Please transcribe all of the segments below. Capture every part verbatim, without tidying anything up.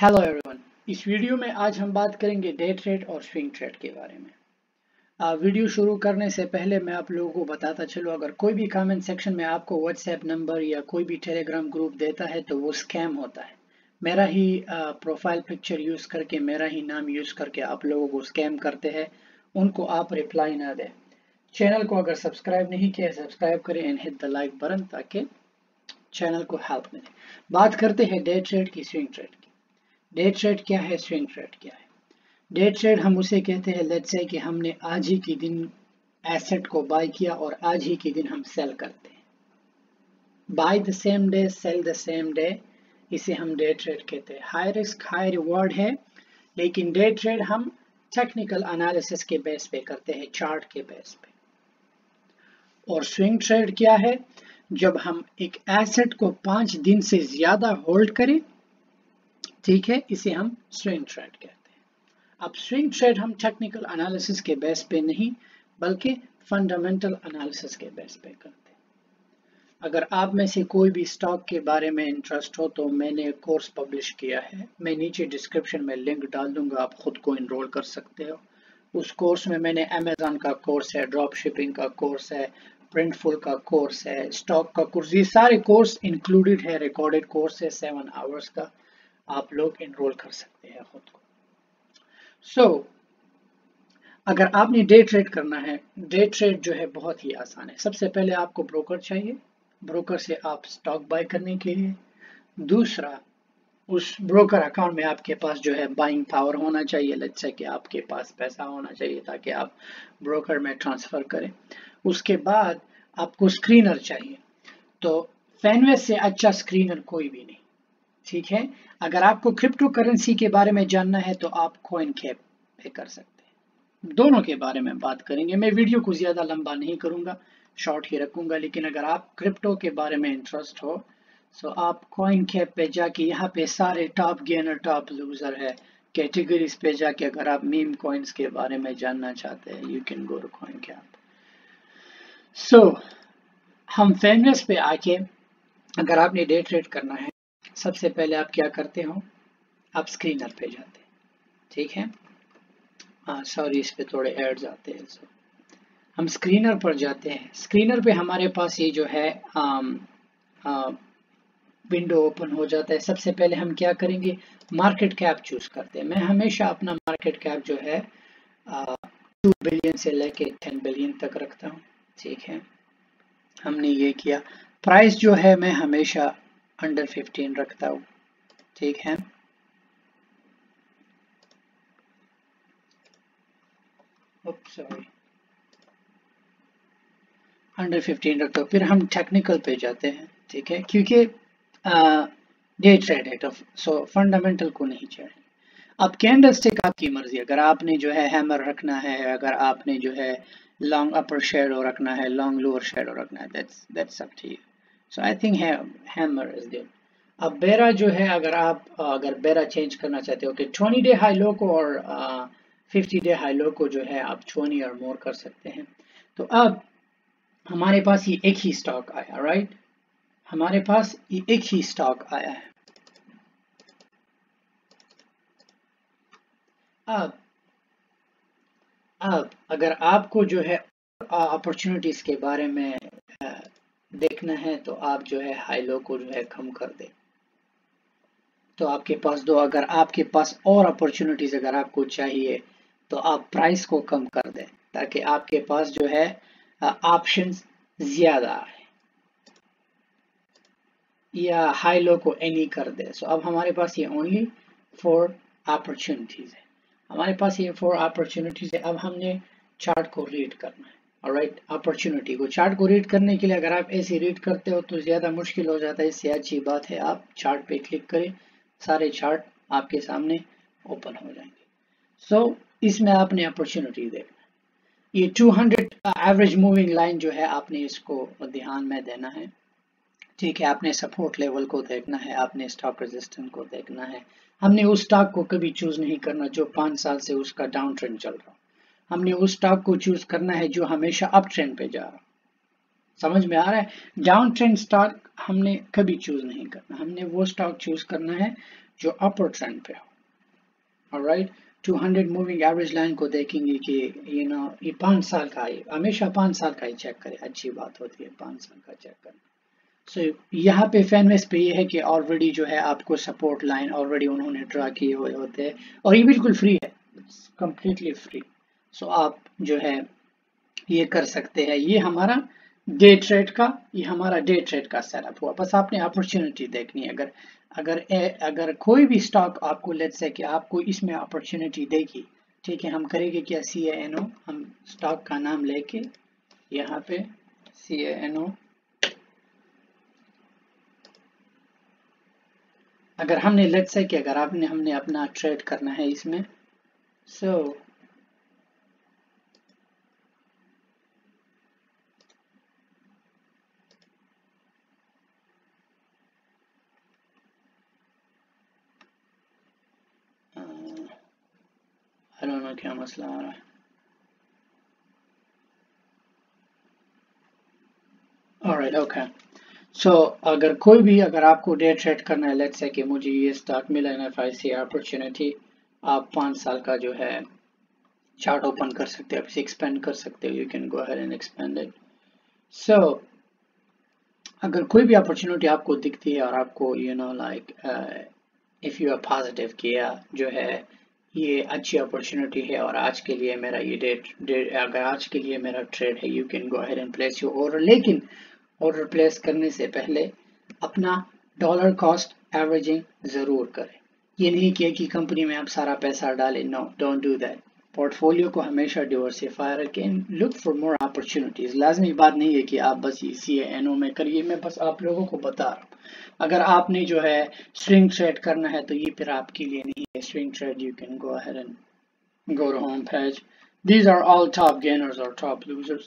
Hello everyone. इस video में आज हम बात करेंगे डे ट्रेड और स्विंग ट्रेड के बारे में। आ, वीडियो शुरू करने से पहले मैं आप लोगों को बताता चलूँ, अगर कोई भी कमेंट सेक्शन में आपको व्हाट्सएप नंबर या कोई भी टेलीग्राम ग्रुप देता है तो वो स्कैम होता है। मेरा ही प्रोफाइल पिक्चर यूज़ करके, मेरा ही नाम यूज़ करके आप लोगों को स्कैम करते हैं, उनको आप रिप्लाई ना दें। चैनल को अगर सब्सक्राइब नहीं किया सब्सक्राइब करें and hit the like button ताकि चैनल को हेल्प मिले। बात करते हैं डे ट्रेड की, स्विंग ट्रेड की। डे ट्रेड क्या है, स्विंग ट्रेड क्या है? डे ट्रेड हम उसे कहते हैं, लेट्स से कि हमने आज ही के दिन एसेट को बाय किया और आज ही के दिन हम सेल करते हैं। Buy the same day, sell the same day, इसे हम डे ट्रेड कहते हैं। हाई रिस्क हाई रिवॉर्ड है, लेकिन डे ट्रेड हम टेक्निकल एनालिसिस के बेस पे करते हैं, चार्ट के बेस पे। और स्विंग ट्रेड क्या है? जब हम एक एसेट को पांच दिन से ज्यादा होल्ड करें, ठीक है, इसे हम स्विंग ट्रेड कहते हैं। अब स्विंग ट्रेड हम टेक्निकल एनालिसिस के बेस पे नहीं बल्कि फंडामेंटल एनालिसिस के बेस पे करते हैं। अगर आप में से कोई भी स्टॉक के बारे में इंटरेस्ट हो तो मैंने एक कोर्स पब्लिश किया है, मैं नीचे डिस्क्रिप्शन में लिंक डाल दूंगा, आप खुद को इनरोल कर सकते हो। उस कोर्स में मैंने अमेजॉन का कोर्स है, ड्रॉप शिपिंग का कोर्स है, प्रिंटफुल का कोर्स है, स्टॉक का कोर्स, ये सारे कोर्स इंक्लूडेड है। रिकॉर्डेड कोर्स है सेवन आवर्स का, आप लोग इनरोल कर सकते हैं खुद को। सो so, अगर आपने डे ट्रेड करना है, डे ट्रेड जो है बहुत ही आसान है। सबसे पहले आपको ब्रोकर चाहिए, ब्रोकर से आप स्टॉक बाय करने के लिए। दूसरा, उस ब्रोकर अकाउंट में आपके पास जो है बाइंग पावर होना चाहिए, लेट्स से कि आपके पास पैसा होना चाहिए ताकि आप ब्रोकर में ट्रांसफर करें। उसके बाद आपको स्क्रीनर चाहिए, तो फैनवेस से अच्छा स्क्रीनर कोई भी नहीं, ठीक है। अगर आपको क्रिप्टो करेंसी के बारे में जानना है तो आप CoinCap पे कर सकते हैं। दोनों के बारे में बात करेंगे। मैं वीडियो को ज्यादा लंबा नहीं करूंगा, शॉर्ट ही रखूंगा, लेकिन अगर आप क्रिप्टो के बारे में इंटरेस्ट हो तो आप CoinCap पे जाके, यहाँ पे सारे टॉप गेनर टॉप लूजर है, कैटेगरीज पे जाके अगर आप मीम कॉइन्स के बारे में जानना चाहते हैं, you can go to CoinCap। So हम फैनवेस पे आके, अगर आपने डे ट्रेड करना है, सबसे पहले आप क्या करते हो, आप स्क्रीनर पे जाते हैं, ठीक है। हाँ सॉरी, इस पे थोड़े एड्स आते हैं। so, हम स्क्रीनर पर जाते हैं। स्क्रीनर पे हमारे पास ये जो है आम, आ, विंडो ओपन हो जाता है। सबसे पहले हम क्या करेंगे, मार्केट कैप चूज करते हैं। मैं हमेशा अपना मार्केट कैप जो है टू बिलियन से लेके टेन बिलियन तक रखता हूँ, ठीक है। हमने ये किया। प्राइस जो है मैं हमेशा अंडर फिफ्टीन रखता हूँ, ठीक है। सॉरी, अंडर फिफ्टीन रखता हूँ। फिर हम टेक्निकल पे जाते हैं, ठीक है, क्योंकि डे ट्रेड है तो सो फंडामेंटल को नहीं चाहिए। अब कैंडल स्टिक आपकी मर्जी, अगर आपने जो है हैमर रखना है, अगर आपने जो है लॉन्ग अपर शेडो रखना है, लॉन्ग लोअर शेडो रखना है, that's that's up to you. So I think hammer is good. अब बेरा जो है, अगर आप अगर बेरा चेंज करना चाहते हो कि ट्वेंटी डे हाई लो को और फिफ्टी डे हाई लो को जो है आप ट्वेंटी और मोर कर सकते हैं। तो अब हमारे पास ये एक ही स्टॉक आया, राइट, हमारे पास ये एक ही स्टॉक आया है। अब अब अगर आपको जो है अपॉर्चुनिटीज के बारे में देखना है तो आप जो है हाई लो को जो है कम कर दे, तो आपके पास दो, अगर आपके पास और अपॉर्चुनिटीज अगर आपको चाहिए तो आप प्राइस को कम कर दें ताकि आपके पास जो है ऑप्शंस ज्यादा है, या हाई लो को एनी कर दे। सो अब हमारे पास ये ओनली फोर अपॉर्चुनिटीज है, हमारे पास ये फोर अपॉर्चुनिटीज है। अब हमने चार्ट को रीड करना है, ऑलराइट। अपॉर्चुनिटी को, चार्ट को रीड करने के लिए अगर आप ऐसे रीड करते हो तो ज्यादा मुश्किल हो जाता है, इससे अच्छी बात है आप चार्ट पे क्लिक करें, सारे चार्ट आपके सामने ओपन हो जाएंगे। सो so, इसमें आपने अपॉर्चुनिटी देखना है। ये two hundred average moving line जो है आपने इसको ध्यान में देना है, ठीक है। आपने सपोर्ट लेवल को देखना है, आपने स्टॉक रेजिस्टेंस को देखना है। हमने उस स्टॉक को कभी चूज नहीं करना जो पांच साल से उसका डाउन ट्रेंड चल रहा, हमने उस स्टॉक को चूज करना है जो हमेशा अप ट्रेंड पे जा रहा। समझ में आ रहा है? डाउन ट्रेंड स्टॉक हमने कभी चूज नहीं करना, हमने वो स्टॉक चूज करना है جو اپر ٹرینڈ پہ ہو. alright, two hundred moving average line کو دیکھیں گے کہ یو نو یہ پانچ سال کا ہے, ہمیشہ پانچ سال کا ہی چیک کرے, اچھی بات ہوتی ہے پانچ سال کا چیک کرنا. سو so, یہاں پہ فینویس پہ یہ ہے کہ آلریڈی جو ہے آپ کو سپورٹ لائن آلریڈی انہوں نے ڈرا کیے ہوئے ہوتے ہیں اور یہ بالکل فری ہے, کمپلیٹلی فری. سو آپ جو ہے یہ کر سکتے ہیں. یہ ہمارا ڈے ٹریڈ کا یہ ہمارا ڈے ٹریڈ کا سیٹ اپ ہوا. بس آپ نے اپرچونٹی دیکھنی ہے. اگر اگر اگر کوئی بھی اسٹاک آپ کو لیٹس سے کہ آپ کو اس میں اپرچونٹی دے گی, ٹھیک ہے, ہم کریں گے کیا سی اے این او, ہم اسٹاک کا نام لے کے یہاں پہ سی اے این او, اگر ہم نے لیٹس سے کہ اگر آپ نے ہم نے اپنا ٹریڈ کرنا ہے اس میں, سو I don't know کیا مسئلہ آ رہا ہے. alright, okay. سو so, اگر کوئی بھی اگر آپ کو ڈے ٹریڈ کرنا ہے, لیٹس سے کہ مجھے یہ اسٹاک ملا ہے ایف آئی سی اپرچونٹی, آپ پانچ سال کا جو ہے چارٹ اوپن کر سکتے ہیں, ایکسپینڈ کر سکتے ہو, you can go ahead and expand it. So اگر کوئی بھی اپرچونٹی آپ کو دکھتی ہے اور آپ کو you know like if you are positive کیا جو ہے یہ اچھی اپرچونٹی ہے اور آج کے لیے میرا یہ ڈیٹ اگر آج کے لیے میرا ٹریڈ ہے, you can go ahead and place your order. لیکن آرڈر پلیس کرنے سے پہلے اپنا ڈالر کاسٹ ایوریجنگ ضرور کریں. یہ نہیں کہ ایک ہی کمپنی میں آپ سارا پیسہ ڈالیں, no don't do that. Portfolio کو ہمیشہ ڈیورسیفائی رکھیں, لک فار مور اپرچونٹیز. لازمی بات نہیں ہے کہ آپ بس یہ سی اے این او میں کریے, میں بس آپ لوگوں کو بتا رہا ہوں. اگر آپ نے جو ہے سوئنگ ٹریڈ کرنا ہے تو یہ پھر آپ کے لیے نہیں ہے. Swing trade you can go ahead and go to home page. These are all top gainers اور ٹاپ لوزرز.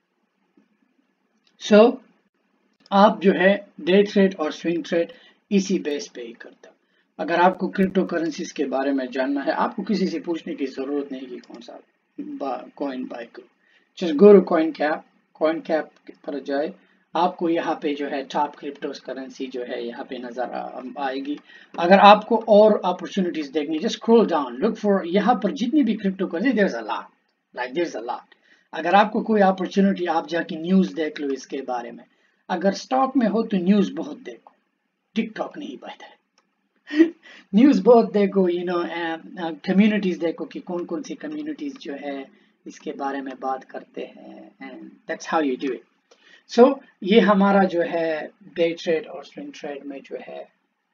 سو آپ جو ہے ڈے ٹریڈ اور سوئنگ ٹریڈ اسی بیس پہ ہی کرتا. اگر آپ کو کرپٹو کرنسیز کے بارے میں جاننا ہے, آپ کو کسی سے پوچھنے کی ضرورت نہیں کہ کون سا کوائن بائی کرو. Just go to coin cap, coin cap پر جائے, آپ کو یہاں پہ جو ہے ٹاپ کرپٹو کرنسی جو ہے یہاں پہ نظر آئے گی. اگر آپ کو اور اپرچونٹیز دیکھنی, just scroll down, look for یہاں پر جتنی بھی crypto currency, there is a lot, like there is a lot. اگر آپ کو کوئی اپرچونٹی, آپ جا کے نیوز دیکھ لو اس کے بارے میں. اگر اسٹاک میں ہو تو نیوز بہت دیکھو, ٹک ٹاک نہیں بہتر ہے. نیوز بہت دیکھو, یو نو کمیونٹیز دیکھو کہ کون کون سی کمیونٹیز جو ہے اس کے بارے میں بات کرتے ہیں, and that's how you do it. So یہ ہمارا جو ہے ڈے ٹریڈ اور سوئنگ ٹریڈ میں جو ہے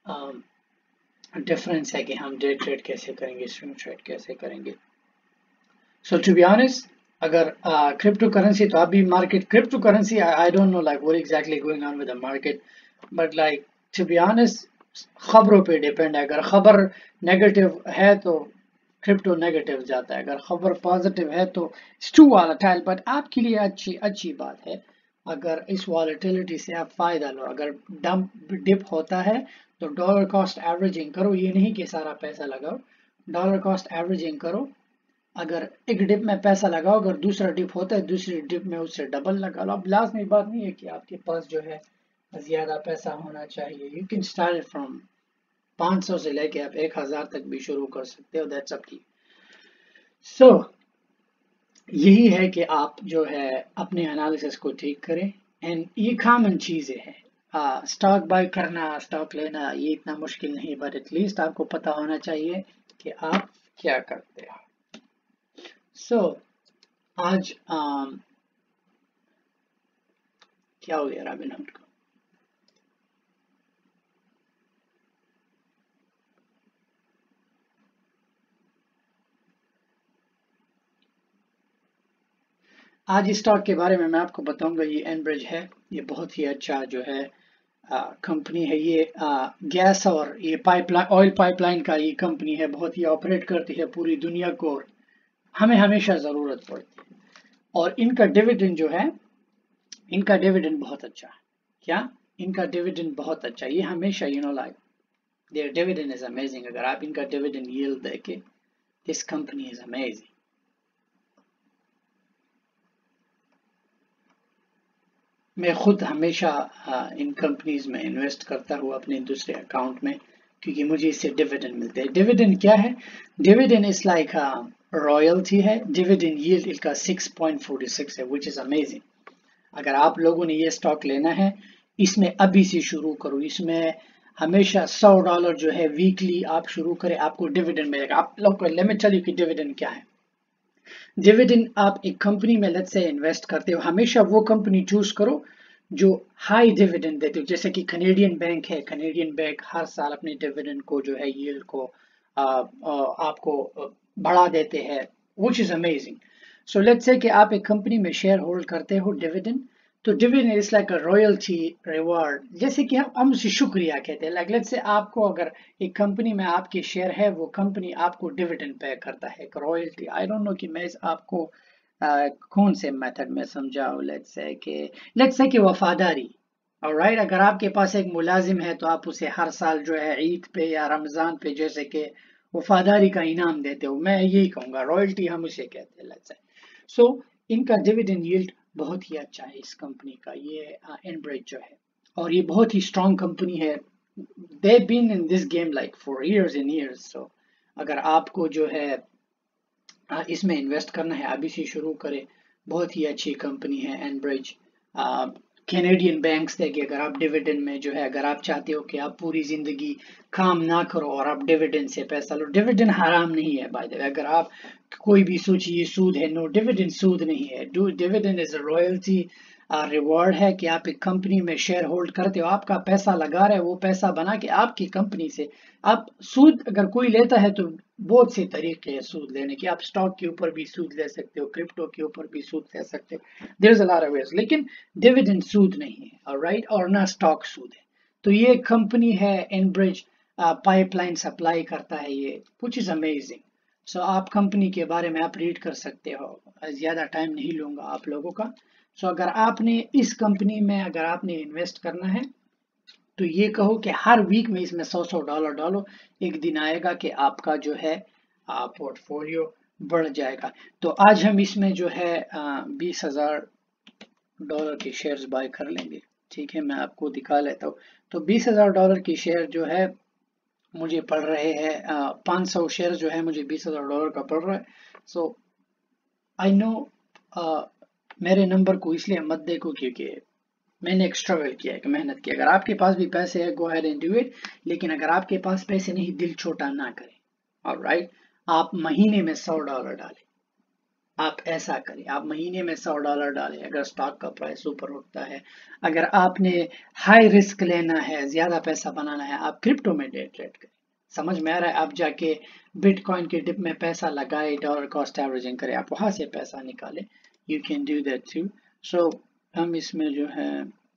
ڈفرینس ہے کہ ہم ڈے ٹریڈ کیسے کریں گے, سوئنگ ٹریڈ کیسے کریں گے. سو ٹو بی آنیسٹ, اگر کرپٹو کرنسی تو ابھی market crypto currency I don't know like what exactly going on with the market, but like to be honest خبروں پہ ڈیپینڈ ہے. اگر خبر نیگیٹو ہے تو کرپٹو نیگیٹو جاتا ہے, اگر خبر پازیٹیو ہے تو اٹس ٹو والیٹائل. بٹ آپ کے لیے اچھی اچھی بات ہے اگر اس والیٹیلٹی سے آپ فائدہ لو. اگر ڈمپ ڈپ ہوتا ہے تو ڈالر کاسٹ ایوریجنگ کرو, یہ نہیں کہ سارا پیسہ لگاؤ, ڈالر کاسٹ ایوریجنگ کرو. اگر ایک ڈپ میں پیسہ لگاؤ, اگر دوسرا ڈپ ہوتا ہے دوسری ڈپ میں اس سے ڈبل لگا لو. اب لازمی بات نہیں ہے کہ آپ کے پاس جو ہے زیادہ پیسہ ہونا چاہیے. یو کین اسٹارٹ فرام پانچ سو سے لے کے آپ ایک ہزار تک بھی شروع کر سکتے ہو, that's up to you. So یہی ہے کہ آپ جو ہے اپنے انالیسس کو ٹھیک کریں, اینڈ یہ کامن چیزیں ہیں. اسٹاک بائی کرنا, اسٹاک لینا, یہ اتنا مشکل نہیں, بٹ ایٹ لیسٹ آپ کو پتا ہونا چاہیے کہ آپ کیا کرتے ہو. سو so, آج آم, کیا ہو گیا رابن ہوڈ کو, آج اسٹاک کے بارے میں میں آپ کو بتاؤں گا. یہ اینبرج ہے, یہ بہت ہی اچھا جو ہے کمپنی ہے. یہ گیس اور یہ pipeline, oil pipeline کا یہ کمپنی ہے, بہت ہی آپریٹ کرتی ہے پوری دنیا کو, اور ہمیں ہمیشہ ضرورت پڑتی ہے. اور ان کا ڈیویڈنڈ جو ہے, ان کا ڈیویڈنڈ بہت اچھا ہے. کیا ان کا ڈیویڈنڈ بہت اچھا, یہ ہمیشہ you know like their dividend is amazing. اگر آپ ان کا ڈیویڈنڈ ییلڈ دیکھیں, دس کمپنی از امیزنگ. میں خود ہمیشہ ان کمپنیز میں انویسٹ کرتا ہوں اپنے دوسرے اکاؤنٹ میں, کیونکہ مجھے اس سے ڈیویڈنڈ ملتے ہیں. ڈیویڈنڈ کیا ہے؟ ڈیویڈنڈ از لائک رائلٹی ہے. ڈیویڈنڈ ییلڈ اس کا سکس پوائنٹ فورٹی سکس ہے which is amazing. اگر آپ لوگوں نے یہ سٹاک لینا ہے اس میں ابھی سے شروع کرو. اس میں ہمیشہ سو ڈالر جو ہے ویکلی آپ شروع کریں, آپ کو ڈیویڈنڈ ملے گا. آپ لوگ لیٹ می ٹیل یو کہ ڈیویڈنڈ کیا ہے. ڈیویڈنڈ آپ ایک کمپنی میں لیٹس سے انویسٹ کرتے ہو, ہمیشہ وہ کمپنی چوز کرو جو ہائی ڈیویڈنڈ دیتے ہو. جیسے کہ کینیڈین بینک ہے, کینیڈین بینک ہر سال اپنے ڈیویڈنڈ کو جو ہے ییلڈ کو آپ کو بڑھا دیتے ہیں which is amazing. So let's say کہ آپ ایک کمپنی میں شیئر ہولڈ کرتے ہو ڈیویڈنڈ, تو dividend is like a royalty reward. جیسے کہ ہم ہم اسے شکریہ کہتے ہیں. لائک لیٹس سے آپ کو اگر ایک کمپنی میں آپ کے شیئر ہے, وہ کمپنی آپ کو ڈیویڈنڈ پے کرتا ہے, ایک رائلٹی. آئی ڈونٹ نو کہ میں آپ کو کون سے میتھڈ میں سمجھاؤں. لیٹس سے کہ لیٹس سے کہ وفاداری. alright, اگر آپ کے پاس ایک ملازم ہے تو آپ اسے ہر سال جو ہے عید پہ یا رمضان پہ جیسے کہ وفاداری کا انعام دیتے ہو, میں یہی کہوں گا رائلٹی ہم اسے کہتے ہیں. لیٹس سے سو ان کا ڈیویڈنڈ ییلڈ بہت ہی اچھا ہے اس کمپنی کا, یہ انبریج جو ہے, اور یہ بہت ہی اسٹرانگ کمپنی ہے. they been in this game like for years and years. so اگر آپ کو جو ہے اس میں انویسٹ کرنا ہے ابھی سے شروع کرے. بہت ہی اچھی کمپنی ہے انبریج. کینیڈین بینکس دے کہ اگر آپ ڈیویڈنڈ میں جو ہے, اگر آپ چاہتے ہو کہ آپ پوری زندگی کام نہ کرو اور آپ ڈیویڈنڈ سے پیسہ لو, ڈیویڈنڈ حرام نہیں ہے بائی دا وے. اگر آپ کوئی بھی سوچی یہ سود ہے, نو, ڈیویڈنڈ سود نہیں ہے. Dividend is a royalty reward ہے کہ آپ ایک کمپنی میں شیئر ہولڈ کرتے ہو, آپ کا پیسہ لگا رہے, وہ پیسہ بنا کے آپ کی کمپنی سے آپ سود اگر کوئی لیتا ہے تو بہت سے طریقے ہیں سود لینے کے. آپ سٹاک کے اوپر بھی سود لے سکتے ہو, کرپٹو کے اوپر بھی سود لے سکتے ہو, دیر is a lot of ways. لیکن ڈیویڈنڈ سود نہیں ہے, alright, اور نہ سٹاک سود ہے. تو یہ کمپنی ہے انبریج, پائپ لائن سپلائی کرتا ہے یہ, which is amazing. سو آپ کمپنی کے بارے میں آپ ریڈ کر سکتے ہو, زیادہ ٹائم نہیں لوں گا آپ لوگوں کا. سو اگر آپ نے اس کمپنی میں اگر آپ نے انویسٹ کرنا ہے تو یہ کہو کہ ہر ویک میں اس میں سو سو ڈالر ڈالو, ایک دن آئے گا کہ آپ کا جو ہے پورٹ فولیو بڑھ جائے گا. تو آج ہم اس میں جو ہے بیس ہزار ڈالر کے شیئرز بائی کر لیں گے. ٹھیک ہے, میں آپ کو دکھا لیتا ہوں. تو بیس ہزار ڈالر کی شیئر جو ہے مجھے پڑ رہے ہیں, پانچ سو شیئر جو ہے مجھے بیس ہزار ڈالر کا پڑ رہا ہے. سو آئی نو میرے نمبر کو اس لیے مت دیکھو کیونکہ میں نے ایک اسٹرگل کیا, ایک محنت کی. اگر آپ کے پاس بھی پیسے ہے, go ahead and do it. لیکن اگر آپ کے پاس پیسے نہیں, دل چھوٹا نہ کریں. alright, آپ مہینے میں سو ڈالر ڈالیں, آپ ایسا کریں, آپ مہینے میں سو ڈالر ڈالیں. اگر سٹاک کا پرائس اوپر اٹھتا ہے, اگر آپ نے ہائی رسک لینا ہے, زیادہ پیسہ بنانا ہے, آپ کرپٹو میں ڈے ٹریڈ کریں. سمجھ میں آ رہا ہے؟ آپ جا کے بٹ کوائن کے ڈپ میں پیسہ لگائے, ڈالر کاسٹ ایوریجنگ کریں, آپ وہاں سے پیسہ نکالیں. You can do that too. So ہم اس میں جو ہے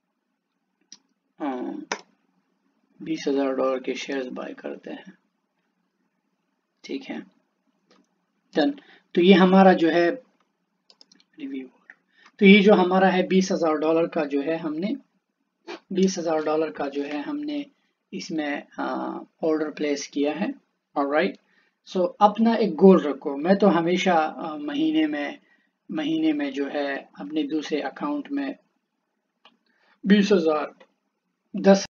بیس ہزار ڈالر کے شیئرز بائی کرتے ہیں. ٹھیک ہے, ڈن. تو یہ ہمارا جو ہے ریویو, تو یہ جو ہمارا ہے بیس ہزار ڈالر کا جو ہے ہم نے بیس ہزار ڈالر کا جو ہے ہم نے اس میں آرڈر پلیس کیا ہے. alright, سو اپنا ایک گول رکھو. میں تو ہمیشہ مہینے میں مہینے میں جو ہے اپنے دوسرے اکاؤنٹ میں بیس ہزار دس,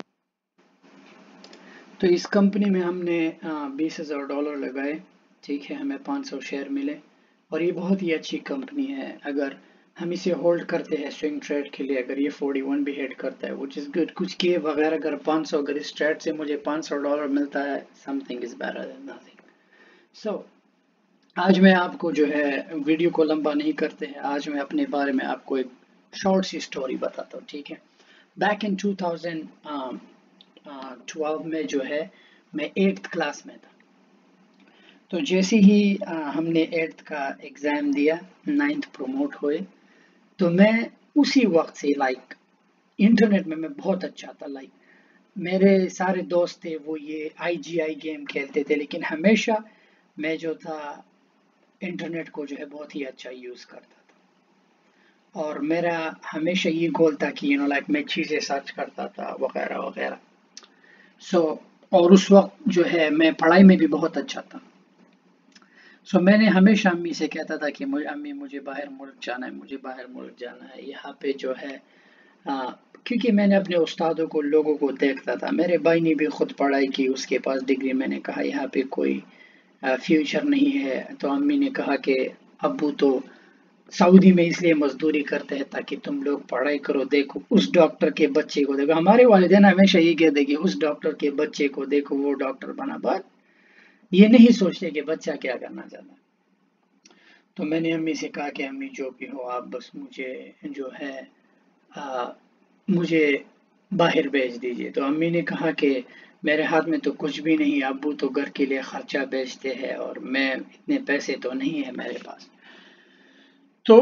تو اس کمپنی میں ہم نے بیس ہزار ڈالر لگائے. ٹھیک ہے, ہمیں پانچ سو شیئر ملے, اور یہ بہت ہی اچھی کمپنی ہے. اگر ہم اسے ہولڈ کرتے ہیں سوئنگ ٹریڈ کے لیے, اگر یہ فورٹی ون بھی ہیڈ کرتا ہے which is good, کچھ کیے بغیر اگر پانچ سو, اگر اس ٹریڈ سے مجھے پانچ سو ڈالر ملتا ہے, something is better than nothing. so آج میں آپ کو جو ہے ویڈیو کو لمبا نہیں کرتے ہیں, آج میں اپنے بارے میں آپ کو ایک شارٹ سی سٹوری بتاتا ہوں. ٹھیک ہے, back in two thousand twelve میں جو ہے میں ایٹھ کلاس میں تھا. تو جیسے ہی ہم نے ایٹھ کا ایگزام دیا, نائنتھ پروموٹ ہوئے, تو میں اسی وقت سے لائک انٹرنیٹ میں میں بہت اچھا تھا. لائک میرے سارے دوست تھے وہ یہ آئی جی آئی گیم کھیلتے تھے, لیکن ہمیشہ میں جو تھا انٹرنیٹ کو جو ہے بہت ہی اچھا یوز کرتا تھا, اور میرا ہمیشہ یہ گول تھا کہ یو نو لائک میں چیزیں سرچ کرتا تھا وغیرہ وغیرہ. سو so, اور اس وقت جو ہے میں پڑھائی میں بھی بہت اچھا تھا. سو so, میں نے ہمیشہ امی سے کہتا تھا کہ امی مجھے باہر ملک جانا ہے, مجھے باہر ملک جانا ہے. یہاں پہ جو ہے क्योंकि मैंने अपने उस्तादों को लोगों को देखता था, मेरे भाई ने भी खुद पढ़ाई की, उसके पास डिग्री, मैंने कहा यहाँ पे कोई फ्यूचर नहीं है। तो अम्मी ने कहा कि अब्बू तो सऊदी में इसलिए मजदूरी करते हैं ताकि तुम लोग पढ़ाई करो, देखो उस डॉक्टर के बच्चे को देखो। हमारे वालिदैन हमेशा ये कहते कि उस डॉक्टर के बच्चे को देखो, वो डॉक्टर बना, बट ये नहीं सोचते कि बच्चा क्या करना चाहता है। तो मैंने अम्मी से कहा कि अम्मी जो भी हो आप बस मुझे जो है आ, मुझे बाहर भेज दीजिए। तो अम्मी ने कहा कि मेरे हाथ में तो कुछ भी नहीं, अब्बू तो घर के लिए खर्चा भेजते हैं और मैं इतने पैसे तो नहीं है मेरे पास। तो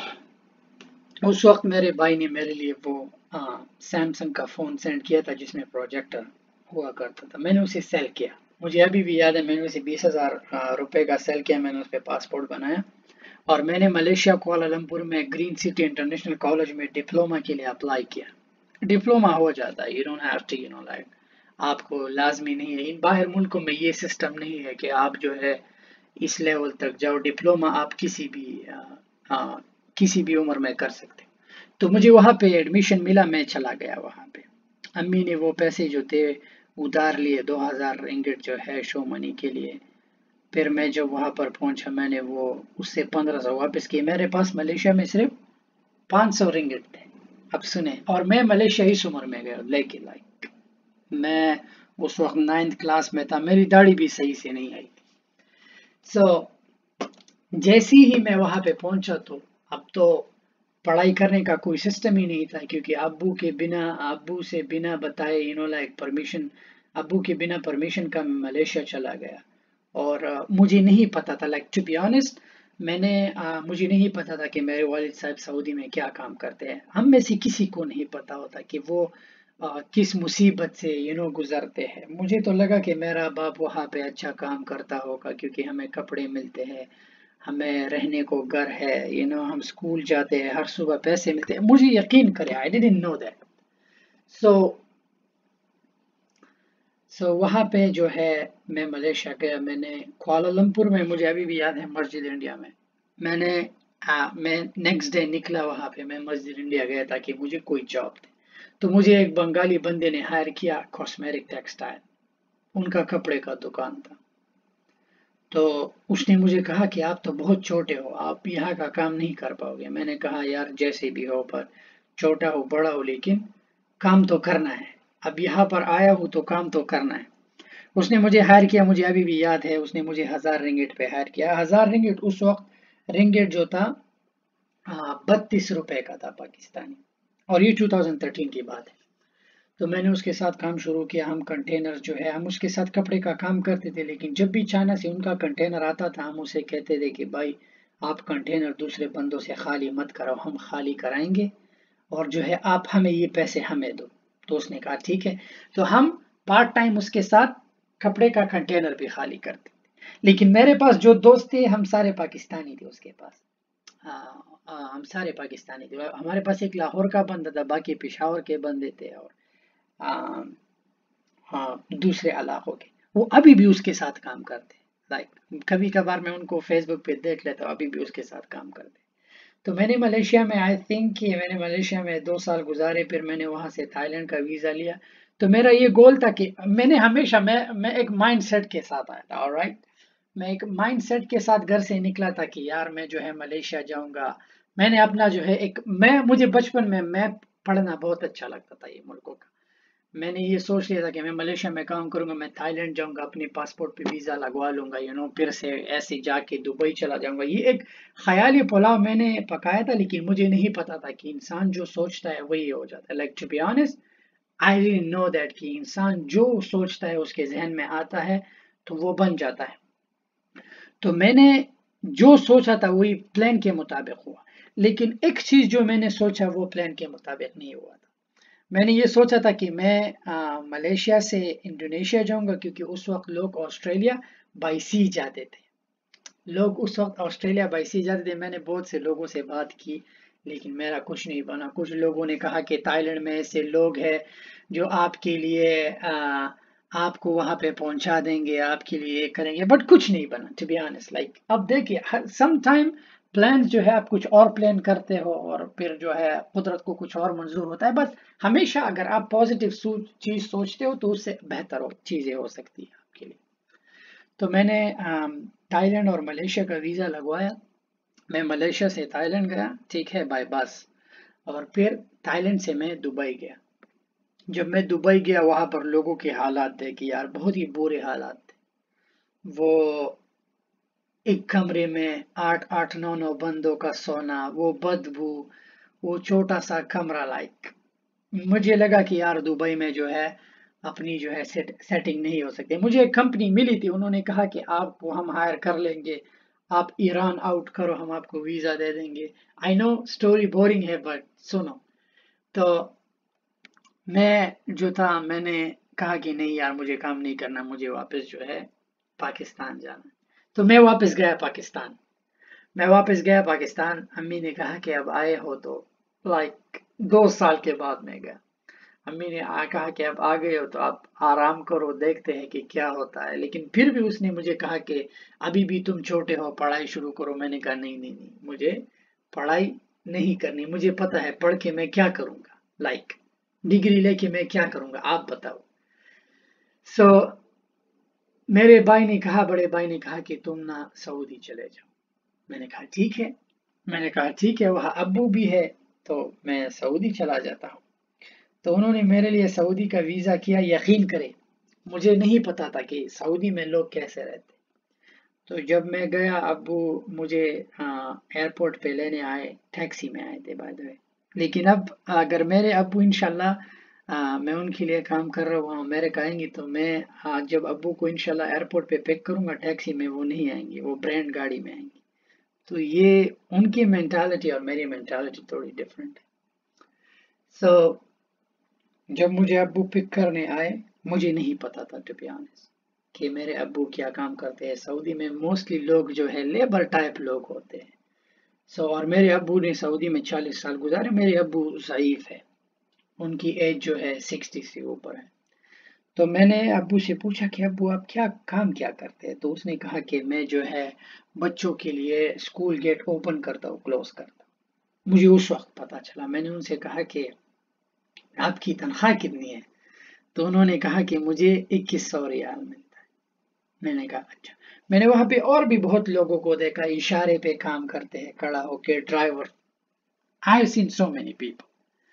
उस वक्त मेरे भाई ने मेरे लिए वो सैमसंग का फ़ोन सेंड किया था जिसमें प्रोजेक्टर हुआ करता था, मैंने उसे सेल किया। मुझे अभी भी याद है, मैंने उसे बीस हज़ार रुपये का सेल किया, मैंने उस पर पासपोर्ट बनाया और मैंने मलेशिया कुआलालंपुर में ग्रीन सिटी इंटरनेशनल कॉलेज में डिप्लोमा के लिए अप्लाई किया। डिप्लोमा हो जाता है, you don't have to, you know like आपको लाजमी नहीं है। इन बाहर मुल्कों में ये सिस्टम नहीं है कि आप जो है इस लेवल तक जाओ, डिप्लोमा आप किसी भी आ, आ, किसी भी उम्र में कर सकते। तो मुझे वहाँ पे एडमिशन मिला, मैं चला गया वहाँ पे। अम्मी ने वो पैसे जो थे उधार लिए, दो हज़ार रिंगिट जो है शो मनी के लिए। फिर मैं जब वहाँ पर पहुंचा मैंने वो उससे पंद्रह सौ वापस किए। मेरे पास मलेशिया में सिर्फ पाँच सौ रिंगिट थे। अब सुने, और मैं मलेशिया इस उम्र में गया, लेकिन लाइक मैं उस वक्त नाइन्थ क्लास में था, मेरी दाढ़ी भी सही से नहीं आई थी। सो so, जैसे ही मैं वहाँ पे पहुंचा तो अब तो पढ़ाई करने का कोई सिस्टम ही नहीं था, क्योंकि अब्बू के बिना अब्बू से बिना बताए यू नो लाइक परमिशन अब्बू के बिना परमिशन का मलेशिया चला गया। और uh, मुझे नहीं पता था, लाइक टू बी ऑनेस्ट, मैंने uh, मुझे नहीं पता था कि मेरे वालिद साहब सऊदी में क्या काम करते हैं। हम में से किसी को नहीं पता होता कि वो uh, किस मुसीबत से यू नो गुजरते हैं। मुझे तो लगा कि मेरा बाप वहाँ पे अच्छा काम करता होगा क्योंकि हमें कपड़े मिलते हैं, हमें रहने को घर है, यू नो हम स्कूल जाते हैं, हर सुबह पैसे मिलते हैं। मुझे यकीन करे, I didn't know that. So so वहाँ पे जो है मैं मलेशिया गया, मैंने कुआलालंपुर में, मुझे अभी भी याद है, मस्जिद इंडिया में मैंने आ, मैं नेक्स्ट डे निकला वहाँ पे, मैं मस्जिद इंडिया गया ताकि मुझे कोई जॉब दे। तो मुझे एक बंगाली बंदे ने हायर किया, कॉस्मेटिक टेक्सटाइल, उनका कपड़े का दुकान था। तो उसने मुझे कहा कि आप तो बहुत छोटे हो, आप यहाँ का काम नहीं कर पाओगे। मैंने कहा यार जैसे भी हो, पर छोटा हो बड़ा हो लेकिन काम तो करना है, अब यहाँ पर आया हूँ तो काम तो करना है। उसने मुझे हायर किया, मुझे अभी भी याद है, उसने मुझे हजार रिंगिट पे हायर किया। हजार रिंगिट उस वक्त रिंगिट जो था बत्तीस रुपए का था पाकिस्तानी, और ये दो हज़ार तेरह की बात है। तो मैंने उसके साथ काम शुरू किया। हम कंटेनर जो है, हम उसके साथ कपड़े का काम करते थे, लेकिन जब भी चाइना से उनका कंटेनर आता था हम उसे कहते थे कि भाई आप कंटेनर दूसरे बंदों से खाली मत कराओ, हम खाली कराएंगे और जो है आप हमें ये पैसे हमें दो। तो उसने कहा ठीक है। तो हम पार्ट टाइम उसके साथ कपड़े का कंटेनर भी खाली करते। लेकिन मेरे पास जो दोस्त थे हम सारे पाकिस्तानी थे उसके पास। हाँ, हाँ, हम सारे पाकिस्तानी थे। हमारे पास एक लाहौर का बंदा था, बाकी पेशावर के बंदे थे और आ, हाँ दूसरे इलाकों के। वो अभी भी उसके साथ काम करते, लाइक कभी कभार मैं उनको फेसबुक पे देख लेता हूँ, अभी भी उसके साथ काम करते। तो मैंने मलेशिया में, आई थिंक कि मैंने मलेशिया में दो साल गुजारे, फिर मैंने वहाँ से थाईलैंड का वीज़ा लिया। तो मेरा ये गोल था कि मैंने हमेशा मैं मैं एक माइंड सेट के साथ आया था, ऑलराइट। मैं एक माइंड सेट के साथ घर से निकला था कि यार मैं जो है मलेशिया जाऊंगा। मैंने अपना जो है एक, मैं मुझे बचपन में मैप पढ़ना बहुत अच्छा लगता था ये मुल्कों का। मैंने ये सोच लिया था कि मैं मलेशिया में काम करूंगा, मैं थाईलैंड जाऊंगा, अपने पासपोर्ट पे वीज़ा लगवा लूंगा, यू नो फिर से ऐसे जाके दुबई चला जाऊंगा। ये एक ख्याली पुलाव मैंने पकाया था, लेकिन मुझे नहीं पता था कि इंसान जो सोचता है वही हो जाता है। Like to be honest, I didn't know that कि इंसान जो सोचता है उसके जहन में आता है तो वो बन जाता है। तो मैंने जो सोचा था वही प्लान के मुताबिक हुआ, लेकिन एक चीज जो मैंने सोचा वो प्लान के मुताबिक नहीं हुआ था। मैंने ये सोचा था कि मैं आ, मलेशिया से इंडोनेशिया जाऊंगा, क्योंकि उस वक्त लोग ऑस्ट्रेलिया बाई सी जाते थे। लोग उस वक्त ऑस्ट्रेलिया बाई सी जाते थे। मैंने बहुत से लोगों से बात की, लेकिन मेरा कुछ नहीं बना। कुछ लोगों ने कहा कि थाईलैंड में ऐसे लोग हैं जो आपके लिए आ, आपको वहां पे पहुंचा देंगे, आपके लिए करेंगे, बट कुछ नहीं बना टू बी ऑनेस्ट। लाइक अब देखिए, सम टाइम प्लान जो है आप कुछ और प्लान करते हो और फिर जो है कुदरत को कुछ और मंजूर होता है। बस हमेशा अगर आप पॉजिटिव चीज सोचते हो तो उससे बेहतर हो चीजें हो सकती है आपके लिए। तो मैंने थाईलैंड और मलेशिया का वीज़ा लगवाया। मैं मलेशिया से थाईलैंड गया, ठीक है, बाय बस। और फिर थाईलैंड से मैं दुबई गया। जब मैं दुबई गया वहां पर लोगों के हालात देखे यार, बहुत ही बुरे हालात थे। वो एक कमरे में आठ आठ नौ नौ बंदों का सोना, वो बदबू, वो छोटा सा कमरा। लाइक मुझे लगा कि यार दुबई में जो है अपनी जो है सेट, सेटिंग नहीं हो सकती। मुझे एक कंपनी मिली थी, उन्होंने कहा कि आपको हम हायर कर लेंगे, आप ईरान आउट करो, हम आपको वीज़ा दे देंगे। आई नो स्टोरी बोरिंग है बट सुनो। तो मैं जो था, मैंने कहा कि नहीं यार मुझे काम नहीं करना, मुझे वापस जो है पाकिस्तान जाना है। तो मैं वापस गया पाकिस्तान। मैं वापस गया पाकिस्तान। अम्मी ने कहा कि अब आए हो तो, लाइक दो साल के बाद मैं गया। अम्मी ने आ कहा कि अब आ गए हो तो आप आराम करो, देखते हैं कि क्या होता है। लेकिन फिर भी उसने मुझे कहा कि अभी भी तुम छोटे हो, पढ़ाई शुरू करो। मैंने कहा नहीं नहीं नहीं, मुझे पढ़ाई नहीं करनी, मुझे पता है पढ़ के मैं क्या करूँगा, लाइक डिग्री लेके मैं क्या करूँगा, आप बताओ। सो so, मेरे भाई ने कहा, बड़े भाई ने कहा कि तुम ना सऊदी चले जाओ। मैंने कहा ठीक है। मैंने कहा ठीक है, वहाँ अब्बू भी है तो मैं सऊदी चला जाता हूँ। तो उन्होंने मेरे लिए सऊदी का वीज़ा किया। यकीन करें मुझे नहीं पता था कि सऊदी में लोग कैसे रहते। तो जब मैं गया, अब्बू मुझे एयरपोर्ट पे लेने आए, टैक्सी में आए थे बाय द वे। लेकिन अब अगर मेरे अब्बू इंशाल्लाह, आ, मैं उनके लिए काम कर रहा हूँ, अमेरिका आएंगे तो मैं आ, जब अब्बू को इंशाल्लाह एयरपोर्ट पे पिक करूंगा टैक्सी में, वो नहीं आएंगे, वो ब्रांड गाड़ी में आएंगे। तो ये उनकी मेंटालिटी और मेरी मेंटालिटी थोड़ी डिफरेंट है। सो so, जब मुझे अब्बू पिक करने आए, मुझे नहीं पता था टू बी ऑनेस्ट कि मेरे अब्बू क्या काम करते हैं। सऊदी में मोस्टली लोग जो है लेबर टाइप लोग होते हैं। सो so, और मेरे अब्बू ने सऊदी में चालीस साल गुजारे। मेरे अब्बू ज़ईफ है, उनकी एज जो है सिक्सटी से ऊपर है। तो मैंने अब्बू से पूछा कि अब्बू आप क्या काम क्या करते हैं। तो उसने कहा कि मैं जो है बच्चों के लिए स्कूल गेट ओपन करता हूँ, क्लोज करता हूँ। मुझे उस वक्त पता चला। मैंने उनसे कहा कि आपकी तनख्वाह कितनी है। तो उन्होंने कहा कि मुझे इक्कीस सौ रियाल मिलता है। मैंने कहा अच्छा। मैंने वहां पे और भी बहुत लोगों को देखा, इशारे पे काम करते हैं, खड़ा होके driver. I have seen so many people.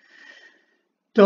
तो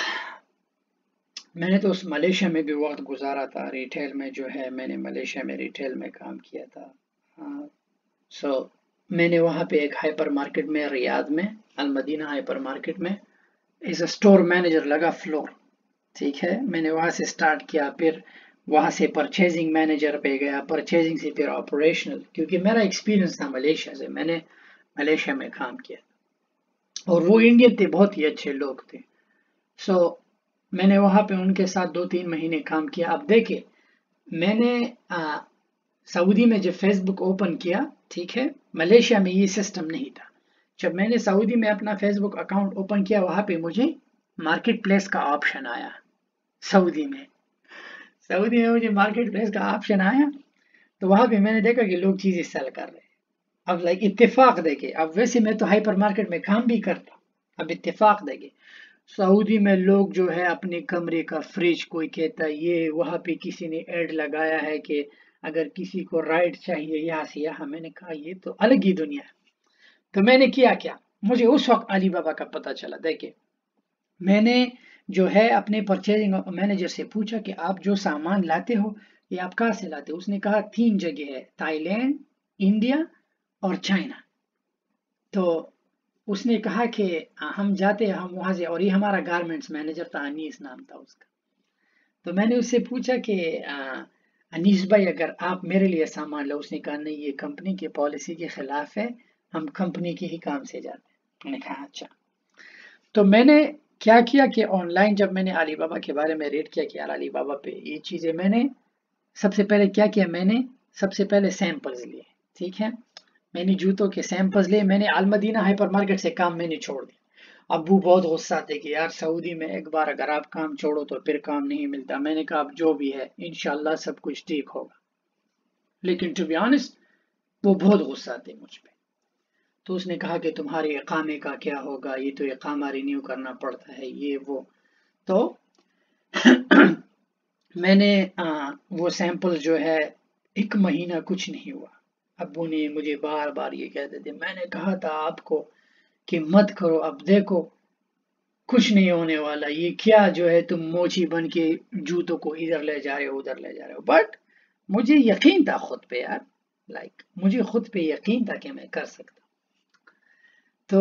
मैंने तो उस मलेशिया में भी वक्त गुजारा था, रिटेल में जो है, मैंने मलेशिया में रिटेल में काम किया था। हाँ, सो मैंने वहाँ पे एक हाइपर मार्केट में, रियाद में अल मदीना हाइपर मार्केट में एज अ स्टोर मैनेजर लगा, फ्लोर, ठीक है। मैंने वहाँ से स्टार्ट किया, फिर वहाँ से परचेजिंग मैनेजर पे गया, परचेजिंग से फिर ऑपरेशनल, क्योंकि मेरा एक्सपीरियंस था मलेशिया से, मैंने मलेशिया में काम किया और वो इंडियन थे, बहुत ही अच्छे लोग थे। सो so, मैंने वहाँ पे उनके साथ दो तीन महीने काम किया। अब देखे मैंने आ, सऊदी में जब फेसबुक ओपन किया, ठीक है, मलेशिया में ये सिस्टम नहीं था। जब मैंने सऊदी में अपना फेसबुक अकाउंट ओपन किया, वहाँ पे मुझे मार्केट प्लेस का ऑप्शन आया। सऊदी में सऊदी में मुझे मार्केट प्लेस का ऑप्शन आया। तो वहाँ पे मैंने देखा कि लोग चीज़ें सेल कर रहे हैं। अब लाइक इत्तेफाक देखे, अब वैसे मैं तो हाइपर मार्केट में काम भी करता, अब इत्तेफाक देखे सऊदी में लोग जो है अपने कमरे का फ्रिज, कोई कहता है ये, वहाँ पे किसी ने ऐड लगाया है कि अगर किसी को राइड चाहिए यहाँ से यहाँ। मैंने कहा ये तो अलग ही दुनिया है। तो मैंने किया क्या, मुझे उस वक्त अली बाबा का पता चला। देखिए मैंने जो है अपने परचेजिंग मैनेजर से पूछा कि आप जो सामान लाते हो ये आप कहाँ से लाते हो। उसने कहा तीन जगह है, थाईलैंड, इंडिया और चाइना। तो उसने कहा कि हम जाते हैं, हम वहां से, और ये हमारा गारमेंट्स मैनेजर था, अनीस नाम था उसका। तो मैंने उससे पूछा कि आ, अनीस भाई अगर आप मेरे लिए सामान लो। उसने कहा नहीं, ये कंपनी की पॉलिसी के खिलाफ है, हम कंपनी के ही काम से जाते हैं। मैंने कहा अच्छा। तो मैंने क्या किया कि ऑनलाइन जब मैंने अली बाबा के बारे में रीड किया कि यार अली बाबा पे ये चीज़ें, मैंने सबसे पहले क्या किया, मैंने सबसे पहले सैंपल्स लिए, ठीक है। मैंने जूतों के सैंपल्स लिए। मैंने अल मदीना हाइपर मार्केट से काम मैंने छोड़ दिया। अब्बू बहुत गुस्सा थे कि यार सऊदी में एक बार अगर आप काम छोड़ो तो फिर काम नहीं मिलता। मैंने कहा अब जो भी है इंशाल्लाह सब कुछ ठीक होगा। लेकिन टू बी ऑनेस्ट वो बहुत गुस्सा थे मुझ पे। تو اس نے کہا کہ تمہارے اقامے کا کیا ہوگا، یہ تو اقامہ رینیو کرنا پڑتا ہے یہ وہ. تو میں نے وہ سیمپل جو ہے ایک مہینہ کچھ نہیں ہوا. ابو نے مجھے بار بار یہ کہتے تھے، میں نے کہا تھا آپ کو کہ مت کرو، اب دیکھو کچھ نہیں ہونے والا، یہ کیا جو ہے تم موچی بن کے جوتوں کو ادھر لے جا رہے ہو ادھر لے جا رہے ہو. بٹ مجھے یقین تھا خود پہ یار، لائک مجھے خود پہ یقین تھا کہ میں کر سکتا. تو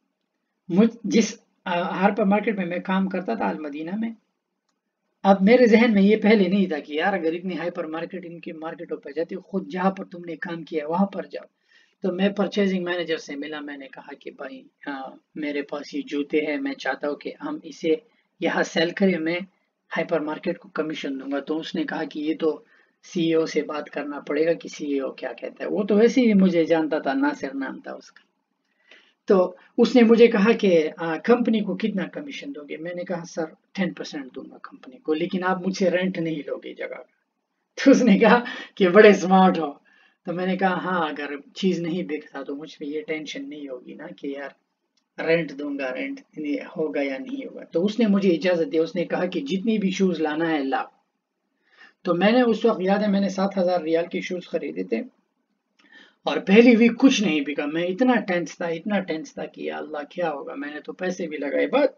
جس ہارپر مارکیٹ میں میں کام کرتا تھا المدینہ میں، اب میرے ذہن میں یہ پہلے نہیں تھا کہ یار اگر اتنی ہائپر مارکیٹ ان کی مارکیٹوں پہ جاتی، خود جہاں پر تم نے کام کیا وہاں پر جاؤ. تو میں پرچیزنگ مینیجر سے ملا، میں نے کہا کہ بھائی میرے پاس یہ جوتے ہیں، میں چاہتا ہوں کہ ہم اسے یہاں سیل کریں، میں ہائپر مارکیٹ کو کمیشن دوں گا. تو اس نے کہا کہ یہ تو سی ای او سے بات کرنا پڑے گا کہ سی ای او کیا کہتا ہے. وہ تو ویسے ہی مجھے جانتا تھا، ناصر نام تھا اس کا. تو اس نے مجھے کہا کہ کمپنی کو کتنا کمیشن دو گے. میں نے کہا سر ٹین پرسینٹ دوں گا کمپنی کو، لیکن آپ مجھ سے رینٹ نہیں لو گے جگہ کا. تو اس نے کہا کہ بڑے اسمارٹ ہو. تو میں نے کہا ہاں اگر چیز نہیں بکتا تو مجھ پہ یہ ٹینشن نہیں ہوگی نا کہ یار رینٹ دوں گا، رینٹ ہوگا یا نہیں ہوگا. تو اس نے مجھے اجازت دی، اس نے کہا کہ جتنی بھی شوز لانا ہے لا. تو میں نے اس وقت یاد ہے میں نے سات ہزار ریال کے شوز خریدے تھے اور پہلی ویک کچھ نہیں بکا. میں اتنا ٹینس تھا اتنا ٹینس تھا کہ یا اللہ کیا ہوگا. میں نے تو پیسے بھی لگائے. بعد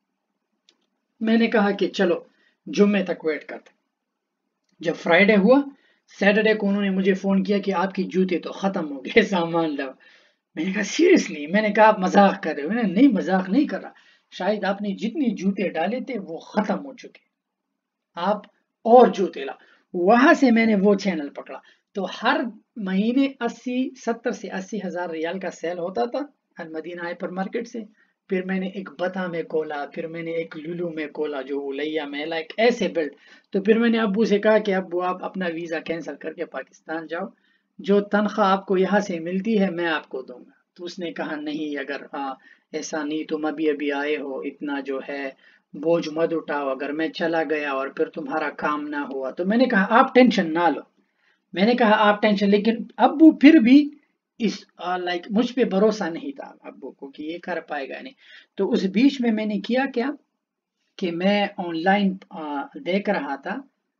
میں نے کہا کہ چلو جمعے تک ویٹ کرتے. جب فرائیڈے ہوا، سیٹرڈے کو انہوں نے مجھے فون کیا کہ آپ کی جوتے تو ختم ہو گئے، سامان لاؤ. میں نے کہا سیریسلی؟ میں نے کہا آپ مذاق کر رہے ہو. میں نے نہیں مذاق نہیں کر رہا، شاید آپ نے جتنی جوتے ڈالے تھے وہ ختم ہو چکے، آپ اور جوتے لا. وہاں سے میں نے وہ چینل پکڑا. تو ہر مہینے اسی ستر سے اسی ہزار ریال کا سیل ہوتا تھا المدینہ ہائپر مارکیٹ سے. پھر میں نے ایک بتا میں کھولا، پھر میں نے ایک لولو میں کھولا جو لیا میں لائک ایسے بلڈ. تو پھر میں نے ابو سے کہا کہ ابو آپ اپنا ویزا کینسل کر کے پاکستان جاؤ، جو تنخواہ آپ کو یہاں سے ملتی ہے میں آپ کو دوں گا. تو اس نے کہا نہیں، اگر ایسا نہیں، تم ابھی ابھی آئے ہو، اتنا جو ہے بوجھ مت اٹھاؤ، اگر میں چلا گیا اور پھر تمہارا کام نہ ہوا. تو میں نے کہا آپ ٹینشن نہ لو، میں نے کہا آپ ٹینشن. لیکن ابو پھر بھی اس لائک مجھ پہ بھروسہ نہیں تھا ابو کو کہ یہ کر پائے گا نہیں. تو اس بیچ میں میں نے کیا کیا کہ میں آن لائن دیکھ رہا تھا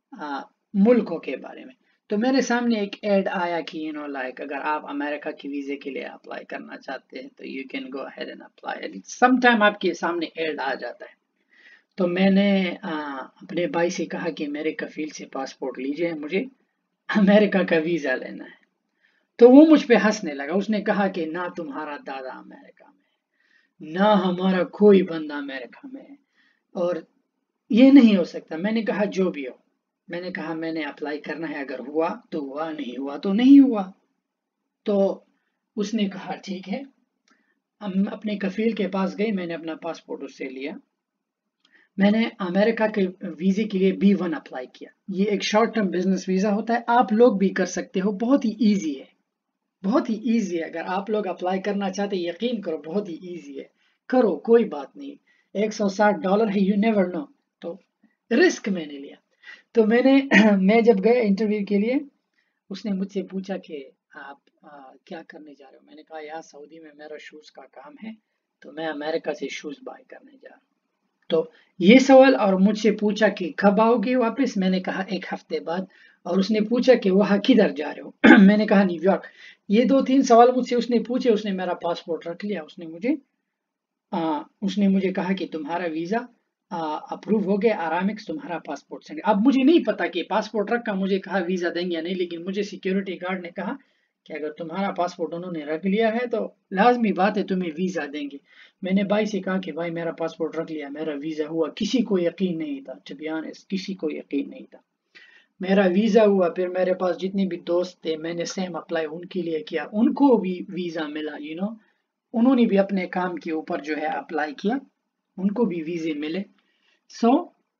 ملکوں کے بارے میں. تو میرے سامنے ایک ایڈ آیا کہ یو نو لائک اگر آپ امریکہ کی ویزے کے لیے اپلائی کرنا چاہتے ہیں تو you can go ahead and apply. Some time آپ کے سامنے ایڈ آ جاتا ہے. تو میں نے اپنے بھائی سے کہا کہ میرے کفیل سے پاسپورٹ لیجئے، مجھے امریکہ کا ویزا لینا ہے. تو وہ مجھ پہ ہنسنے لگا. اس نے کہا کہ نہ تمہارا دادا امریکہ میں، نہ ہمارا کوئی بندہ امریکہ میں، اور یہ نہیں ہو سکتا. میں نے کہا جو بھی ہو، میں نے کہا میں نے اپلائی کرنا ہے، اگر ہوا تو ہوا، نہیں ہوا تو نہیں ہوا. تو اس نے کہا ٹھیک ہے. ہم اپنے کفیل کے پاس گئے، میں نے اپنا پاسپورٹ اس سے لیا. میں نے امریکہ کے ویزے کے لیے بی ون اپلائی کیا. یہ ایک شارٹ ٹرم بزنس ویزا ہوتا ہے، آپ لوگ بھی کر سکتے ہو، بہت ہی ایزی ہے، بہت ہی ایزی ہے. اگر آپ لوگ اپلائی کرنا چاہتے یقین کرو بہت ہی ایزی ہے، کرو کوئی بات نہیں. ایک سو ساٹھ ڈالر ہے، یو نیور نو. تو رسک میں نے لیا. تو میں نے میں جب گیا انٹرویو کے لیے، اس نے مجھ سے پوچھا کہ آپ کیا کرنے جا رہے ہو. میں نے کہا یہاں سعودی میں میرا شوز کا کام ہے، تو میں امریکہ سے شوز بائی کرنے جا رہا ہوں. تو یہ سوال اور مجھ سے پوچھا کہ کب آؤ گے واپس. میں نے کہا ایک ہفتے بعد. اور اس نے پوچھا کہ وہاں کدھر جا رہے ہو. میں نے کہا نیو یارک. یہ دو تین سوال مجھ سے اس نے پوچھے. اس نے میرا پاسپورٹ رکھ لیا. اس نے مجھے آ, اس نے مجھے کہا کہ تمہارا ویزا اپروو ہو گیا، آرامکس تمہارا پاسپورٹ سینڈ. اب مجھے نہیں پتا کہ پاسپورٹ رکھا، مجھے کہا ویزا دیں گے یا نہیں، لیکن مجھے سیکیورٹی گارڈ نے کہا کہ اگر تمہارا پاسپورٹ انہوں نے رکھ لیا ہے تو لازمی بات ہے تمہیں ویزا دیں گے. میں نے بھائی سے کہا کہ بھائی میرا پاسپورٹ رکھ لیا، میرا ویزا ہوا. کسی کو یقین نہیں تھا، ٹو بی آنیسٹ کسی کو یقین نہیں تھا. میرا ویزا ہوا. پھر میرے پاس جتنے بھی دوست تھے میں نے سیم اپلائی ان کے لیے کیا، ان کو بھی ویزا ملا. یو نو انہوں نے بھی اپنے کام کے اوپر جو ہے اپلائی کیا، ان کو بھی ویزے ملے. سو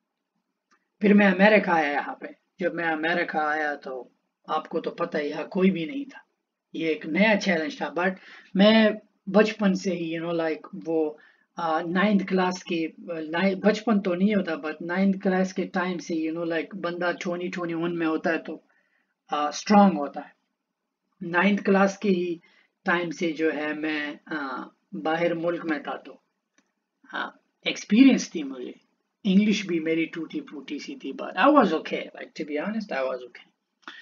پھر میں امریکہ آیا. یہاں پہ جب میں امریکہ آیا تو آپ کو تو پتہ یہاں کوئی بھی نہیں تھا، یہ ایک نیا چیلنج تھا. بٹ میں بچپن سے ہی یو نو لائک وہ نائنتھ کلاس کے بچپن تو نہیں ہوتا بٹ نائنتھ کلاس کے ٹائم سے یو نو لائک بندہ ٹوئنٹی ٹوئنٹی ون میں ہوتا ہے تو اسٹرانگ ہوتا ہے. نائنتھ کلاس کے ہی ٹائم سے جو ہے میں باہر ملک میں تھا تو ہاں ایکسپیرینس تھی مجھے. انگلش بھی میری ٹوٹی پھوٹی سی تھی بات. I was okay, like to be honest, I was okay.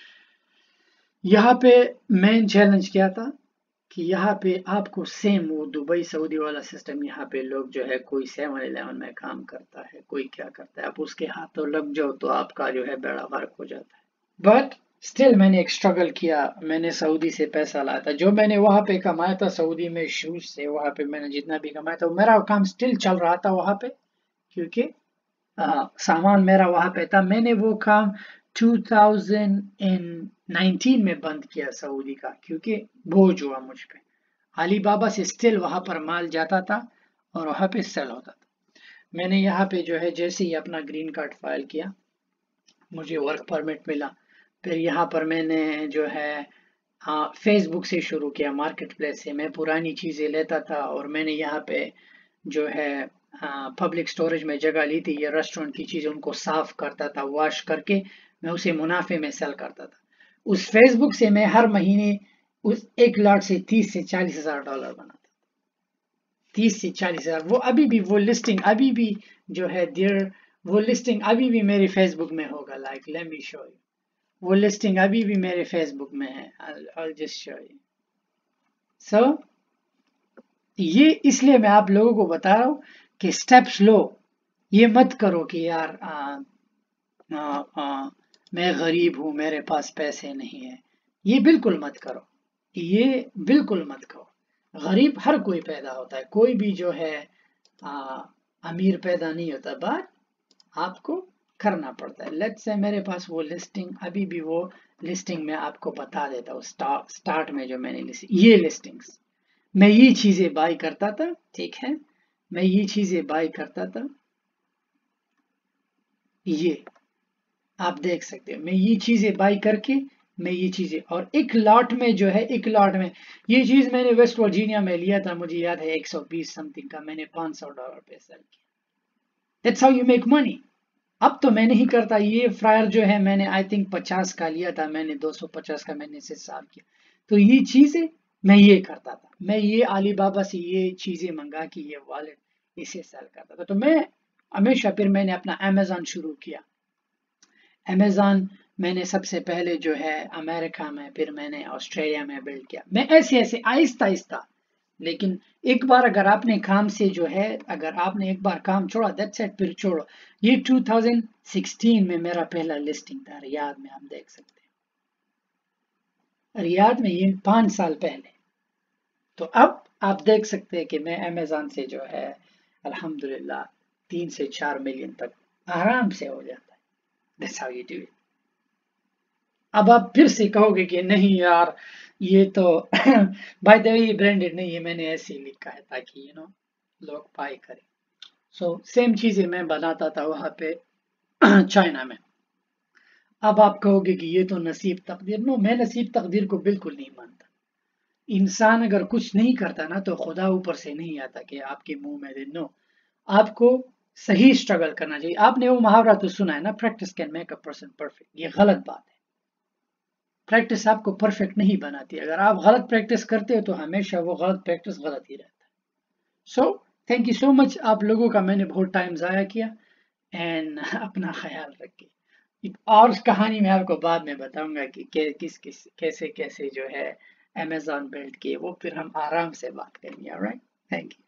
یہاں پہ مین چیلنج کیا تھا کہ یہاں پہ آپ کو سیم وہ دبئی سعودی والا سسٹم. یہاں پہ لوگ جو ہے کوئی سیون الیون میں کام کرتا ہے, کوئی کیا کرتا ہے, آپ اس کے ہاتھوں لگ جاؤ تو آپ کا جو ہے بیڑا غرق ہو جاتا ہے. بٹ اسٹل میں نے ایک اسٹرگل کیا. میں نے سعودی سے پیسہ لایا تھا, جو میں نے وہاں پہ کمایا تھا سعودی میں شوز سے, وہاں پہ میں نے جتنا بھی کمایا تھا میرا کام اسٹل چل رہا تھا وہاں پہ, کیونکہ سامان میرا وہاں پہ تھا. میں نے وہ کام ٹو تھاؤزینڈ نائنٹین میں بند کیا سعودی کا, کیونکہ بوجھ ہوا مجھ پہ. علی بابا سے اسٹل وہاں پر مال جاتا تھا اور وہاں پہ سیل ہوتا تھا. میں نے یہاں پہ جو ہے جیسے ہی اپنا گرین کارڈ فائل کیا, مجھے ورک پرمٹ ملا. پھر یہاں پر میں نے جو ہے فیس بک سے شروع کیا, مارکیٹ پلیس سے. میں پرانی چیزیں لیتا تھا اور میں نے یہاں پہ جو ہے پبلک سٹوریج میں جگہ لی تھی. یہ ریسٹورنٹ کی چیزیں ان کو صاف کرتا تھا, واش کر کے میں اسے منافع میں سیل کرتا تھا. اس فیس بک سے میں ہر مہینے اس ایک لاٹ سے تیس سے چالیس ہزار ڈالر بناتا تھا. تیس سے چالیس ہزار وہ ابھی بھی وہ لسٹنگ ابھی بھی جو ہے دیر وہ لسٹنگ ابھی بھی میری فیس بک میں ہوگا. Like let me show you, وہ لسٹنگ ابھی بھی میرے فیس بک میں ہے. I'll just show you. So یہ اس لیے میں آپ لوگوں کو بتا رہا ہوں کہ سٹیپس لو. یہ مت کرو کہ یار آ, آ, آ, میں غریب ہوں, میرے پاس پیسے نہیں ہیں. یہ بالکل مت کرو, یہ بالکل مت کرو. غریب ہر کوئی پیدا ہوتا ہے, کوئی بھی جو ہے آ, امیر پیدا نہیں ہوتا, بٹ آپ کو کرنا پڑتا ہے. لیٹ سے میرے پاس وہ لسٹنگ ابھی بھی وہ لسٹنگ میں آپ کو بتا دیتا ہوں. سٹارٹ میں جو میں نے یہ لسٹنگز میں یہ چیزیں بائی کرتا تھا, ٹھیک ہے, میں یہ چیزیں بائی کرتا تھا. یہ آپ دیکھ سکتے ہیں, میں یہ چیزیں بائی کر کے میں یہ چیزیں, اور ایک لاٹ میں جو ہے ایک لاٹ میں یہ چیز میں نے ویسٹ ورجینیا میں لیا تھا, مجھے یاد ہے ایک سو بیس سم تھنگ کا, میں نے پانچ سو ڈالر پہ سیل کیا. That's how you make money. اب تو میں نہیں کرتا. یہ فرائر جو ہے میں نے آئی تھنک پچاس کا لیا تھا, میں نے دو سو پچاس کا میں نے اسے صاف کیا. تو یہ چیزیں میں یہ کرتا تھا, میں یہ علی بابا سے یہ چیزیں منگا کے یہ والٹ اسے سیل کرتا تھا. تو میں ہمیشہ پھر میں نے اپنا امیزون شروع کیا. امیزون میں نے سب سے پہلے جو ہے امریکہ میں, پھر میں نے آسٹریلیا میں بلڈ کیا. میں ایسے ایسے آہستہ آہستہ, لیکن ایک بار اگر آپ نے کام سے جو ہے اگر آپ نے ایک بار کام چھوڑا دیٹس اٹ, پھر چھوڑو. یہ ٹو تھاؤزینڈ سکسٹین میں میرا پہلا لسٹنگ تھا ریاض میں, آپ دیکھ سکتے ہیں ریاض میں, یہ پانچ سال پہلے. تو اب آپ دیکھ سکتے ہیں کہ میں امیزون سے جو ہے الحمدللہ تین سے چار ملین تک آرام سے ہو جاتا ہے. That's how you do it. اب آپ پھر سے کہو گے کہ نہیں یار یہ تو بائی دا وے برانڈیڈ نہیں ہے, میں نے ایسے ہی لکھا ہے تاکہ یو نو لوگ بائی کریں. سو سیم چیزیں میں بناتا تھا وہاں پہ چائنا میں. اب آپ کہو گے کہ یہ تو نصیب تقدیر. نو, میں نصیب تقدیر کو بالکل نہیں مانتا. انسان اگر کچھ نہیں کرتا نا تو خدا اوپر سے نہیں آتا کہ آپ کے منہ میں دے. نو, آپ کو صحیح اسٹرگل کرنا چاہیے. آپ نے وہ محاورہ تو سنا ہے نا, practice can make a person perfect. یہ غلط بات ہے. پریکٹس آپ کو پرفیکٹ نہیں بناتی. اگر آپ غلط پریکٹس کرتے ہو تو ہمیشہ وہ غلط پریکٹس غلط ہی رہتا ہے. سو تھینک یو سو مچ آپ لوگوں کا, میں نے بہت ٹائم ضائع کیا. اینڈ اپنا خیال رکھیے. اور اس کہانی میں آپ کو بعد میں بتاؤں گا کہ کس کس کیسے کیسے جو ہے امیزون بلڈ کیے, وہ پھر ہم آرام سے بات کریں گے. Alright, thank you.